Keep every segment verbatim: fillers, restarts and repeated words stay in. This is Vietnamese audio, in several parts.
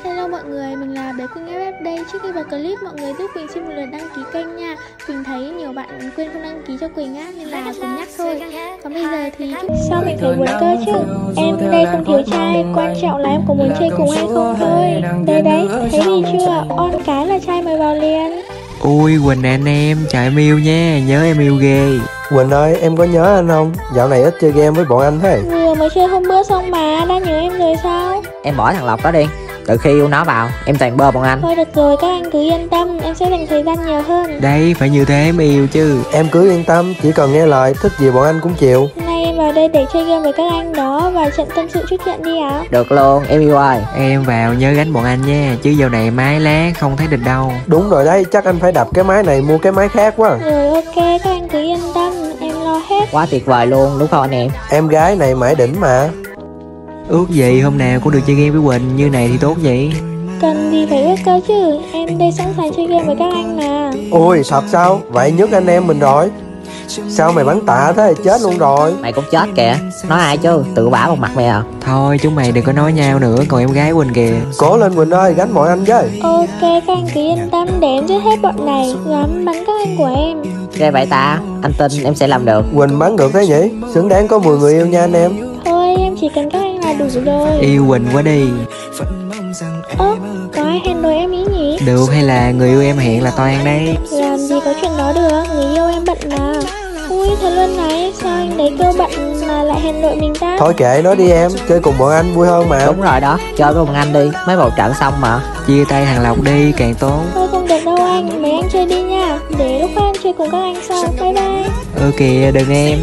Hello mọi người, mình là bé Quỳnh ép ép đây. Trước khi vào clip, mọi người giúp Quỳnh xin một lượt đăng ký kênh nha. Quỳnh thấy nhiều bạn quên không đăng ký cho Quỳnh á, nên là Quỳnh nhắc thôi. Còn bây giờ thì sao mình thấy buồn cơ chứ? Em đây không thiếu trai, quan trọng là em có muốn chơi cùng hay không thôi. Đây đấy, thấy gì chưa? On cái là trai mời vào liền. Ui Quỳnh anh em, chào em yêu nha, nhớ em yêu ghê. Quỳnh ơi, em có nhớ anh không? Dạo này ít chơi game với bọn anh thế. Vừa mới chơi hôm bữa xong mà, đã nhớ em rồi sao? Em bỏ thằng Lộc đó đi. Từ khi yêu nó vào, em toàn bơ bọn anh. Thôi được rồi, các anh cứ yên tâm, em sẽ dành thời gian nhiều hơn. Đây, phải như thế mới yêu chứ. Em cứ yên tâm, chỉ cần nghe lời, thích gì bọn anh cũng chịu. Hôm nay em vào đây để chơi game với các anh đó, và trận tâm sự chút chuyện đi ạ. Được luôn, em yêu ơi. Em vào nhớ gánh bọn anh nha, chứ giờ này máy lá không thấy địch đâu. Đúng rồi đấy, chắc anh phải đập cái máy này mua cái máy khác quá. Rồi ok, các anh cứ yên tâm, em lo hết. Quá tuyệt vời luôn, đúng không anh em? Em gái này mãi đỉnh mà. Ước gì hôm nào cũng được chơi game với Quỳnh, như này thì tốt vậy. Cần gì phải ước cơ chứ, em đây sẵn sàng chơi game với các anh mà. Ôi thật sao? Vậy nhức anh em mình rồi. Sao mày bắn tạ thế, chết luôn rồi. Mày cũng chết kìa. Nói ai chứ, tự bả một mặt mày à. Thôi chúng mày đừng có nói nhau nữa, còn em gái Quỳnh kìa. Cố lên Quỳnh ơi, gánh bọn anh với. Ok, các anh cứ yên tâm, để em giết hết bọn này, dám bắn các anh của em. Ghê vậy ta, anh tin em sẽ làm được. Quỳnh bắn được thế nhỉ? Xứng đáng có mười người yêu nha anh em. Thôi em chỉ cần các anh là đủ rồi. Yêu Quỳnh quá đi. Ơ, có ai hẹn đôi em ý nhỉ? Được hay là người yêu em hẹn là Toan đấy. Làm gì có chuyện đó được, người yêu em bận mà. Ui thật luôn này, sao anh đấy kêu bận mà lại hẹn đội mình ta? Thôi kệ nó đi em, chơi cùng bọn anh vui hơn mà. Đúng rồi đó, chơi với bọn anh đi, mấy bầu trận xong mà. Chia tay thằng Lộc đi, càng tốt. Thôi không được đâu anh, mấy anh chơi đi nha. Để lúc khác em chơi cùng các anh sau, bye bye. Ừ kìa, đừng em.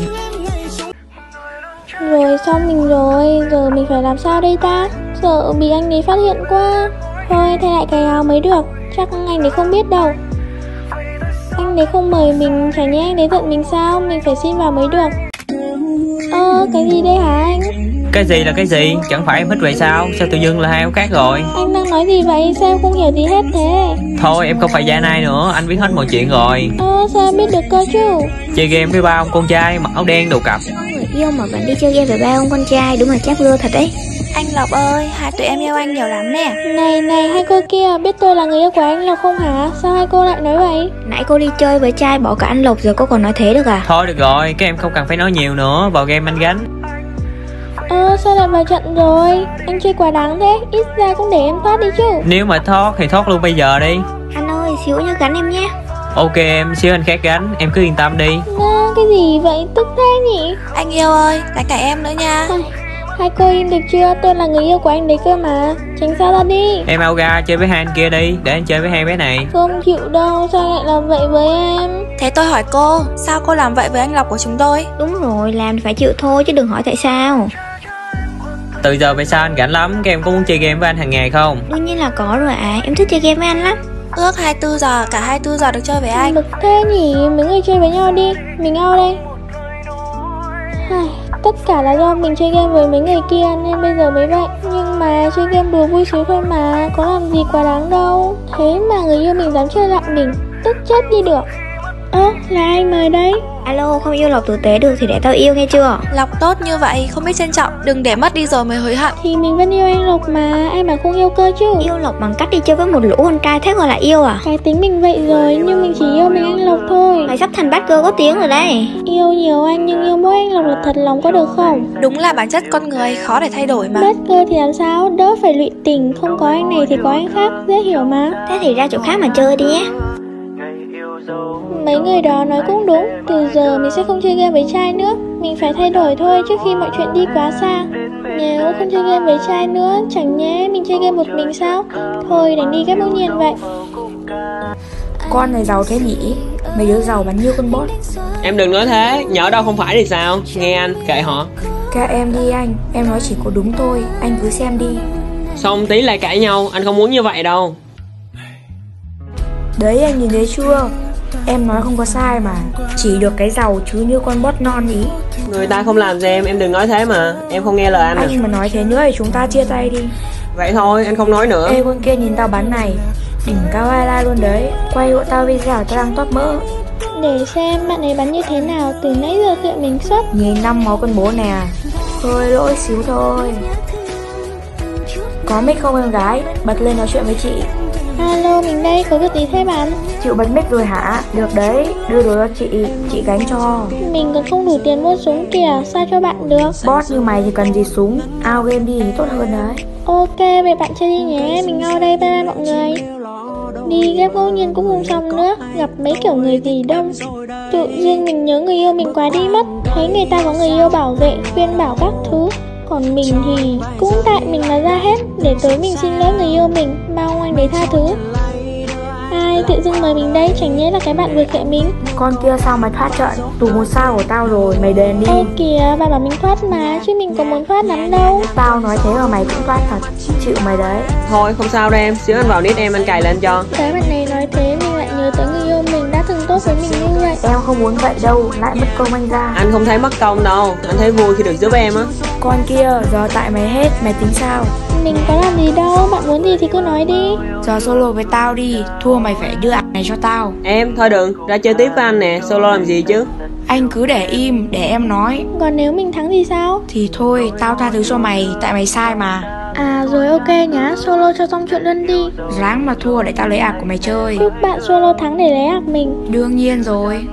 Rồi xong mình rồi, giờ mình phải làm sao đây ta? Sợ bị anh ấy phát hiện quá. Thôi thay lại cái áo mới được, chắc anh ấy không biết đâu. Anh ấy không mời mình, chả nhẽ anh ấy giận mình sao? Mình phải xin vào mới được. Ơ, cái gì đây hả anh? Cái gì là cái gì? Chẳng phải em thích vậy sao? Sao tự dưng là hai áo khác rồi? Anh đang nói gì vậy? Sao em không hiểu gì hết thế? Thôi em không phải gia nai nữa, anh biết hết mọi chuyện rồi. Ơ, sao em biết được cơ chứ? Chơi game với ba ông con trai mặc áo đen đầu cặp. Người yêu mà vẫn đi chơi game với ba ông con trai, đúng là chắc lưa thật đấy. Anh Lộc ơi, hai tụi em yêu anh nhiều lắm nè. Này này, hai cô kia biết tôi là người yêu của anh Lộc không hả? Sao hai cô lại nói vậy? Nãy cô đi chơi với trai bỏ cả anh Lộc rồi cô còn nói thế được à? Thôi được rồi, các em không cần phải nói nhiều nữa, vào game anh gánh. Ơ, sao lại vào trận rồi? Anh chơi quá đáng thế, ít ra cũng để em thoát đi chứ. Nếu mà thoát thì thoát luôn bây giờ đi. Anh ơi, xíu như gắn em nhé. Ok em, xíu anh khác gánh, em cứ yên tâm đi. À, cái gì vậy, tức thế nhỉ? Anh yêu ơi, đánh cả em nữa nha. À, hai cô im được chưa? Tôi là người yêu của anh đấy cơ mà. Tránh xa ra đi. Em ao ra chơi với hai anh kia đi, để anh chơi với hai bé này. Không chịu đâu, sao lại làm vậy với em? Thế tôi hỏi cô, sao cô làm vậy với anh Lộc của chúng tôi? Đúng rồi, làm thì phải chịu thôi chứ đừng hỏi tại sao. Từ giờ về sau anh rảnh lắm, các em có muốn chơi game với anh hàng ngày không? Đương nhiên là có rồi ạ, à. Em thích chơi game với anh lắm. Ước hai mươi tư giờ, cả hai mươi tư giờ được chơi với anh. Bực thế nhỉ, mấy người chơi với nhau đi. Mình ao đây. Ai, tất cả là do mình chơi game với mấy người kia nên bây giờ mới vậy. Nhưng mà chơi game đùa vui xíu thôi mà, có làm gì quá đáng đâu. Thế mà người yêu mình dám chơi lại mình, tức chết đi được. Ơ, à, là anh mời đấy. Alo, không yêu Lộc tử tế được thì để tao yêu nghe chưa? Lộc tốt như vậy, không biết trân trọng, đừng để mất đi rồi mới hối hận. Thì mình vẫn yêu anh Lộc mà, ai mà không yêu cơ chứ. Yêu Lộc bằng cách đi chơi với một lũ con trai thế gọi là yêu à? Cái tính mình vậy rồi, nhưng mình chỉ yêu mình anh Lộc thôi. Mày sắp thành bad girl có tiếng rồi đấy. Yêu nhiều anh nhưng yêu mỗi anh Lộc là thật lòng có được không? Đúng là bản chất con người khó để thay đổi mà. Bad girl thì làm sao, đỡ phải lụy tình. Không có anh này thì có anh khác, dễ hiểu mà. Thế thì ra chỗ khác mà chơi đi nhé. Mấy người đó nói cũng đúng, từ giờ mình sẽ không chơi game với trai nữa. Mình phải thay đổi thôi trước khi mọi chuyện đi quá xa. Nếu không chơi game với trai nữa, chẳng nhẽ mình chơi game một mình sao? Thôi đánh đi các bỗng nhiên vậy. Con này giàu thế nhỉ? Mấy đứa giàu bắn nhiêu con bot. Em đừng nói thế, nhỡ đâu không phải thì sao? Nghe anh, kệ họ. Các em đi anh, em nói chỉ có đúng thôi, anh cứ xem đi. Xong tí lại cãi nhau, anh không muốn như vậy đâu. Đấy anh nhìn thấy chưa? Em nói không có sai mà. Chỉ được cái giàu chứ như con bot non ý. Người ta không làm gì em, em đừng nói thế mà. Em không nghe lời anh. Anh à. mà nói thế nữa thì chúng ta chia tay đi. Vậy thôi, anh không nói nữa. Ê con kia nhìn tao bắn này, đỉnh cao highlight luôn đấy. Quay hộ tao video tao đang top mỡ. Để xem bạn ấy bắn như thế nào, từ nãy giờ khệ mình xuất. Nhìn năm máu con bố nè. Thôi lỗi xíu thôi. Có mic không em gái? Bật lên nói chuyện với chị. Alo, mình đây, có việc gì thế bạn? Chịu bật mic rồi hả? Được đấy, đưa đồ cho chị, chị gánh cho. Mình còn không đủ tiền mua súng kìa, sao cho bạn được? Boss như mày thì cần gì súng, out game đi thì tốt hơn đấy. Ok, vậy bạn chơi đi nhé, mình out đây, bye bye mọi người. Đi ghép ngẫu nhiên cũng không xong nữa, gặp mấy kiểu người gì đông. Tự dưng mình nhớ người yêu mình quá đi mất. Thấy người ta có người yêu bảo vệ, khuyên bảo các thứ. Còn mình thì cũng tại mình mà ra hết. Để tối mình xin lỗi người yêu mình, mong anh đấy tha thứ. Ai tự dưng mời mình đây, chẳng nhẽ là cái bạn vừa khệ mình. Con kia sao mày thoát trận? Tù một sao của tao rồi, mày đền đi. Ô kìa, bà bảo mình thoát mà, chứ mình có muốn thoát lắm đâu. Tao nói thế mà mày cũng thoát thật, chịu mày đấy. Thôi không sao đâu em, xíu anh vào nick em anh cài lên cho. Cái bạn này nói thế mình lại nhớ tới người yêu mình đã từng tốt với mình như vậy. Em không muốn vậy đâu, lại mất công anh ra. Anh không thấy mất công đâu, anh thấy vui khi được giúp em á. Con kia, giờ tại mày hết, mày tính sao? Mình có làm gì đâu, bạn muốn gì thì cứ nói đi. Giờ solo với tao đi, thua mày phải đưa ảnh này cho tao. Em, thôi đừng, ra chơi tiếp với anh nè, solo làm gì chứ. Anh cứ để im, để em nói. Còn nếu mình thắng thì sao? Thì thôi, tao tha thứ cho mày, tại mày sai mà. À rồi ok nhá, solo cho xong chuyện luôn đi. Ráng mà thua để tao lấy ạc của mày chơi. Chúc bạn solo thắng để lấy ạc mình. Đương nhiên rồi.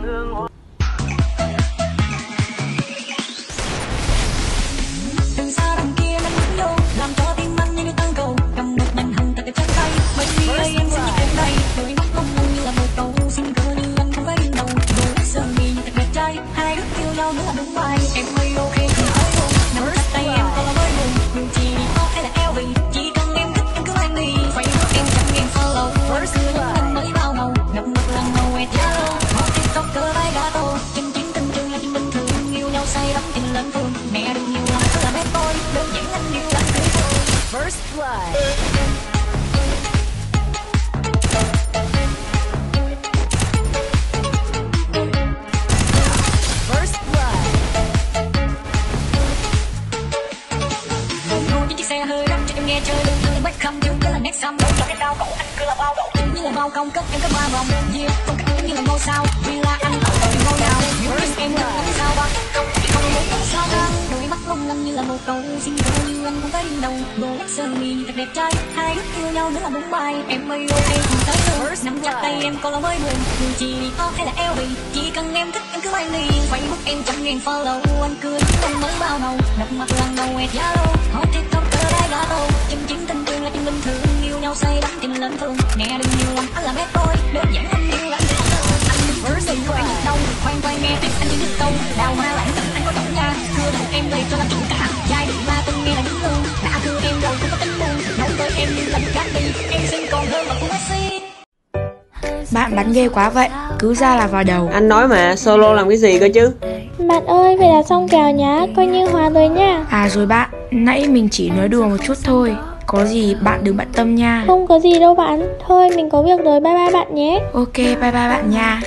bao công cất em có ba vòng yeah, phong cách như là ngôi sao vì là anh ở đời ngôi nào nhưng em đừng làm sao ba không không muốn không sao đâu đôi mắt long lanh như là một câu xin cô như anh không phải điên đầu đồ lắc sơ mi thật đẹp trai hai đứa yêu nhau nữa là bốn bài em mây ô em cùng tới luôn nắm chặt tay em còn là mới buồn dù chỉ to hay là eo bì chỉ cần em thích em cứ bay đi Facebook em trăm ngàn follow anh cười không mới bao đầu đập mặt lần đầu ẹt giá đâu hot tiktok cỡ đai gà tô chân chính tình thương là chuyện bình thường yêu nhau say đắm tình lớn thương mẹ đừng nhiều lòng anh là mẹ tôi đơn giản anh yêu anh anh đừng vỡ gì của anh được đâu khoan khoan nghe tiếng anh như đứt câu đào hoa lãng tình anh có trọng nha thưa đầu em đây cho làm chủ cả giai điệu ma tôi nghe là đúng luôn đã thưa em rồi không có tính buồn nấu tới em như là cát đi em xinh còn hơn là của Messi. Bạn bắn ghê quá vậy, cứ ra là vào đầu. Anh nói mà, solo làm cái gì cơ chứ? Bạn ơi, vậy là xong kèo nhá, coi như hòa rồi nha. À rồi bạn, nãy mình chỉ nói đùa một chút thôi. Có gì bạn đừng bận tâm nha. Không có gì đâu bạn, thôi mình có việc rồi, bye bye bạn nhé. Ok, bye bye bạn nha.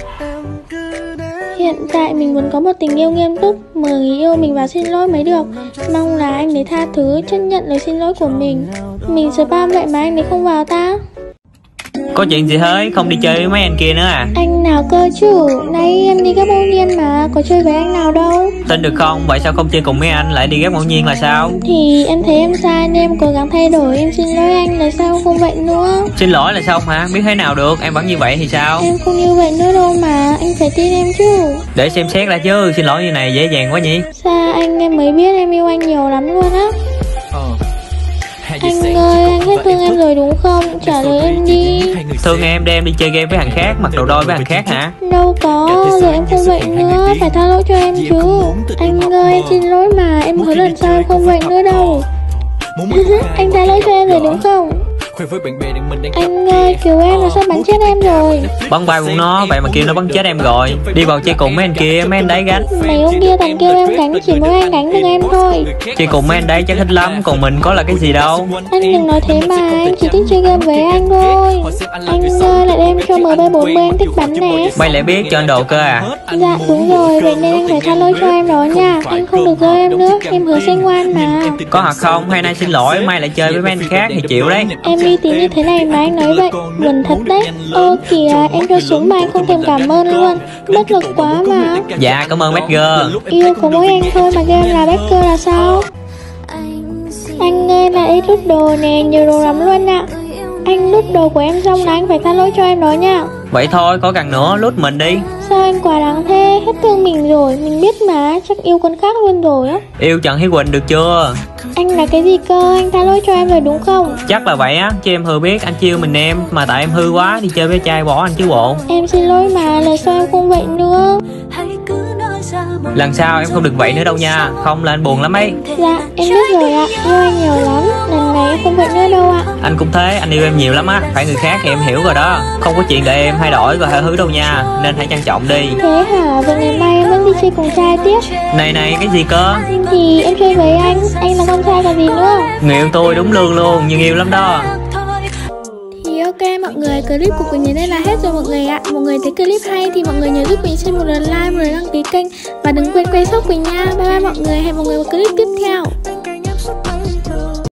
Hiện tại mình muốn có một tình yêu nghiêm túc, mời người yêu mình vào xin lỗi mới được. Mong là anh ấy tha thứ, chấp nhận lời xin lỗi của mình. Mình spam vậy mà anh ấy không vào ta. Có chuyện gì thế? Không đi chơi với mấy anh kia nữa à? Anh nào cơ chứ? Nay em đi ghép ngẫu nhiên mà, có chơi với anh nào đâu. Tin được không? Vậy sao không chơi cùng mấy anh lại đi ghép ngẫu nhiên là sao? Thì em thấy em sai nên em cố gắng thay đổi. Em xin lỗi anh là sao không vậy nữa. Xin lỗi là xong hả? Biết thế nào được, em vẫn như vậy thì sao? Em không như vậy nữa đâu mà, anh phải tin em chứ. Để xem xét lại chứ, xin lỗi như này dễ dàng quá nhỉ? Sao anh em mới biết em yêu anh nhiều lắm luôn á. Anh ơi, anh hết thương em rồi đúng không? Trả lời em đi. Thương em đem đi chơi game với thằng khác, mặc đồ đôi với thằng khác hả? Đâu có, giờ em không vậy nữa, phải tha lỗi cho em chứ. Anh ơi, em xin lỗi mà, em hứa lần sau em không vậy nữa đâu. Anh tha lỗi cho em rồi đúng không? Anh ơi, cứu em là sắp bắn chết em rồi. Bắn bay của nó, vậy mà kêu nó bắn chết em rồi. Đi vào chơi cùng mấy anh kia, mấy anh đấy gánh. Mấy ông kia toàn kêu em gánh, chỉ mỗi anh gánh được em thôi. Chơi cùng mấy anh đấy chắc thích lắm, còn mình có là cái gì đâu. Anh đừng nói thế mà, anh chỉ thích chơi game với anh thôi. Anh ơi, lại đem cho M B bốn mươi em thích bắn nè. Mày lại biết cho anh đồ cơ à? Dạ đúng rồi, vậy nên anh phải tha lỗi cho em đó nha. Anh không được rơi em nữa, em hứa sẽ ngoan mà. Có hoặc không, hay nay xin lỗi, mai lại chơi với mấy anh khác thì chịu đấy. Em uy tín như thế này mà anh nói vậy, buồn thật đấy. Ơ kìa, em cho súng mà anh không thèm cảm ơn luôn. Bất lực quá mà. Dạ, cảm ơn Badger. Yêu có mỗi anh thôi mà game là Badger là sao? Anh ơi, là ít đút đồ nè, nhiều đồ lắm luôn ạ. Anh đút đồ của em xong là anh phải tha lỗi cho em đó nha. Vậy thôi, có cần nữa, lút mình đi. Sao anh quá đáng thế, hết thương mình rồi. Mình biết mà, chắc yêu con khác luôn rồi á. Yêu Trần Hiếu Quỳnh được chưa? Anh là cái gì cơ, anh tha lỗi cho em rồi đúng không? Chắc là vậy á, chứ em hư biết anh chiêu mình em. Mà tại em hư quá, đi chơi với trai bỏ anh chứ bộ. Em xin lỗi mà, lần sau em không vậy nữa. Lần sau em không được vậy nữa đâu nha, không là anh buồn lắm ấy. Dạ, em biết rồi ạ, yêu anh nhiều lắm. Lần này em không vậy nữa đâu ạ. Anh cũng thế, anh yêu em nhiều lắm á. Phải người khác thì em hiểu rồi đó. Không có chuyện để em thay đổi và tha thứ đâu nha. Nên hãy trân trọng đi. Thế hả, vậy ngày mai em vẫn đi chơi cùng trai tiếp. Này này, cái gì cơ? Thì em chơi với anh, anh là con trai còn gì nữa. Người yêu tôi đúng lương luôn, nhưng yêu lắm đó. Thì ok mọi người, clip của Quỳnh đến đây là hết rồi mọi người ạ. Mọi người thấy clip hay thì mọi người nhớ giúp Quỳnh xin một lượt like, một lượt đăng ký kênh. Và đừng quên quay shop Quỳnh nha. Bye bye mọi người, hẹn mọi người vào clip tiếp theo.